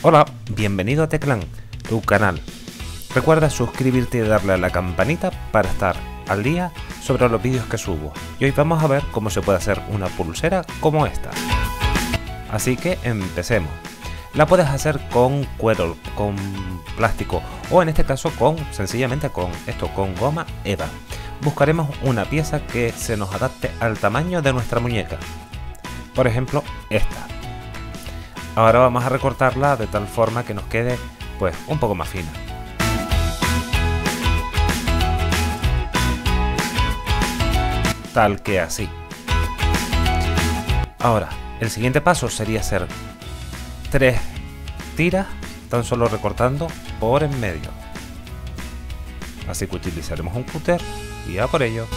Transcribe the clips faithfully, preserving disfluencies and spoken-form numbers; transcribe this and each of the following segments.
Hola, bienvenido a Teclan, tu canal. Recuerda suscribirte y darle a la campanita para estar al día sobre los vídeos que subo. Y hoy vamos a ver cómo se puede hacer una pulsera como esta. Así que empecemos. La puedes hacer con cuero, con plástico o en este caso con sencillamente con esto, con goma eva. Buscaremos una pieza que se nos adapte al tamaño de nuestra muñeca. Por ejemplo, esta. Ahora vamos a recortarla de tal forma que nos quede pues un poco más fina. Tal que así. Ahora, el siguiente paso sería hacer tres tiras, tan solo recortando por en medio. Así que utilizaremos un cúter y a por ello.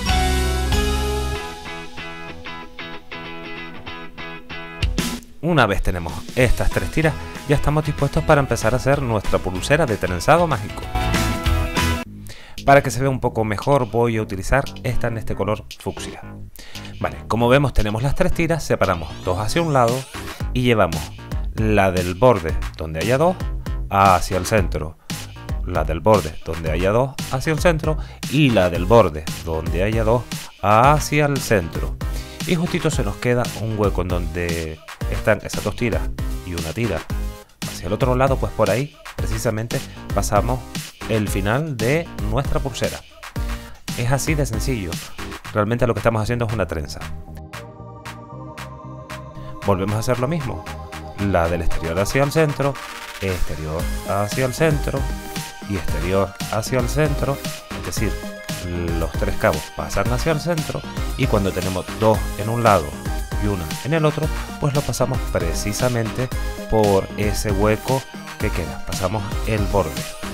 Una vez tenemos estas tres tiras, ya estamos dispuestos para empezar a hacer nuestra pulsera de trenzado mágico. Para que se vea un poco mejor voy a utilizar esta en este color fucsia. Vale, como vemos tenemos las tres tiras, separamos dos hacia un lado y llevamos la del borde donde haya dos hacia el centro, la del borde donde haya dos hacia el centro y la del borde donde haya dos hacia el centro. Y justito se nos queda un hueco en donde están esas dos tiras y una tira hacia el otro lado, pues por ahí precisamente pasamos el final de nuestra pulsera. Es así de sencillo. Realmente lo que estamos haciendo es una trenza. Volvemos a hacer lo mismo. La del exterior hacia el centro, exterior hacia el centro y exterior hacia el centro. Es decir, los tres cabos pasan hacia el centro y cuando tenemos dos en un lado y una en el otro, pues lo pasamos precisamente por ese hueco que queda. Pasamos el borde.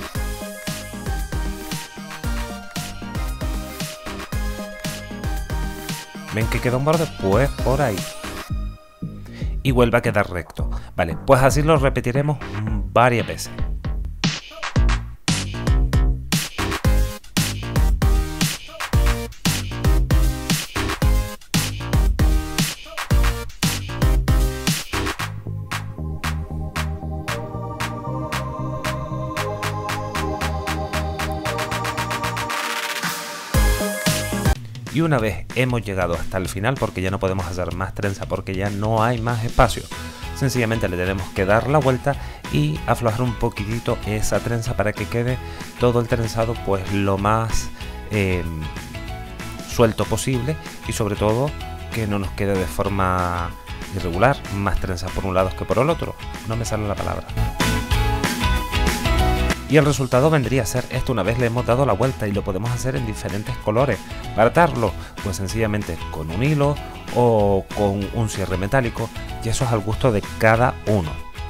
¿Ven que queda un borde? Pues por ahí. Y vuelve a quedar recto. Vale, pues así lo repetiremos varias veces. Y una vez hemos llegado hasta el final, porque ya no podemos hacer más trenza, porque ya no hay más espacio, sencillamente le tenemos que dar la vuelta y aflojar un poquitito esa trenza para que quede todo el trenzado pues lo más eh, suelto posible y sobre todo que no nos quede de forma irregular, más trenzas por un lado que por el otro, no me sale la palabra. Y el resultado vendría a ser esto una vez le hemos dado la vuelta y lo podemos hacer en diferentes colores. Para atarlo, pues sencillamente con un hilo o con un cierre metálico, y eso es al gusto de cada uno.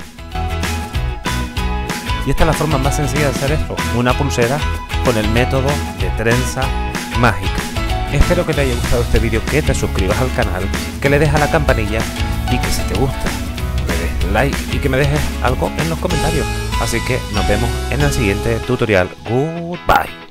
Y esta es la forma más sencilla de hacer esto, una pulsera con el método de trenza mágica. Espero que te haya gustado este vídeo, que te suscribas al canal, que le des a la campanilla y que si te gusta me des like y que me dejes algo en los comentarios. Así que nos vemos en el siguiente tutorial. Goodbye.